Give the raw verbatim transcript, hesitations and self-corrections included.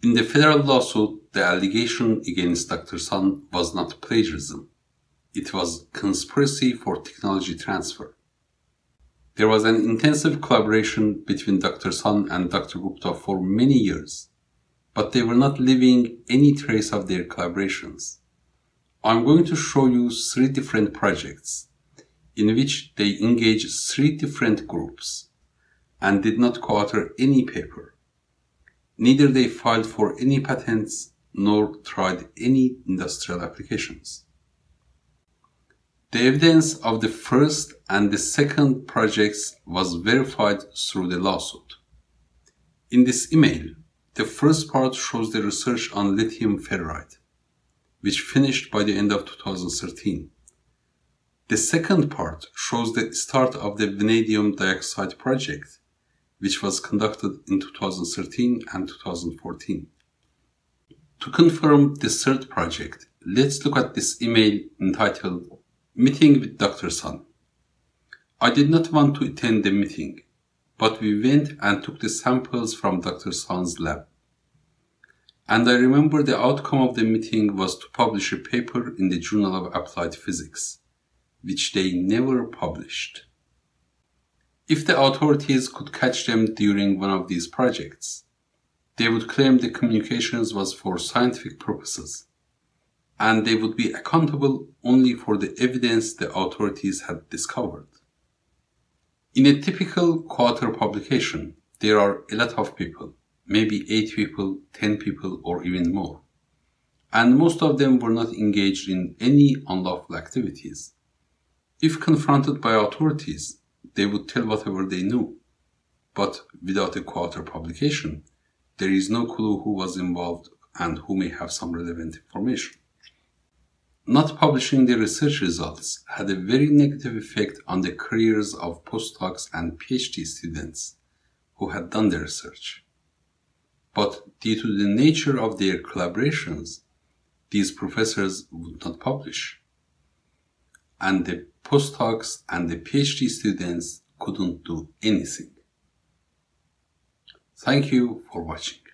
In the federal lawsuit, the allegation against Doctor Sun was not plagiarism. It was conspiracy for technology transfer. There was an intensive collaboration between Doctor Sun and Doctor Gupta for many years, but they were not leaving any trace of their collaborations. I'm going to show you three different projects in which they engaged three different groups and did not co-author any paper. Neither they filed for any patents nor tried any industrial applications. The evidence of the first and the second projects was verified through the lawsuit. In this email, the first part shows the research on lithium ferrite, which finished by the end of two thousand thirteen. The second part shows the start of the vanadium dioxide project, which was conducted in two thousand thirteen and two thousand fourteen. To confirm the third project, let's look at this email entitled Meeting with Doctor Sun. I did not want to attend the meeting, but we went and took the samples from Doctor Sun's lab. And I remember the outcome of the meeting was to publish a paper in the Journal of Applied Physics, which they never published. If the authorities could catch them during one of these projects, they would claim the communications was for scientific purposes, and they would be accountable only for the evidence the authorities had discovered. In a typical co-author publication, there are a lot of people, maybe eight people, ten people, or even more, and most of them were not engaged in any unlawful activities. If confronted by authorities, they would tell whatever they knew, but without a co-author publication, there is no clue who was involved and who may have some relevant information. Not publishing the research results had a very negative effect on the careers of postdocs and PhD students who had done the research. But due to the nature of their collaborations, these professors would not publish, and the postdocs and the PhD students couldn't do anything. Thank you for watching.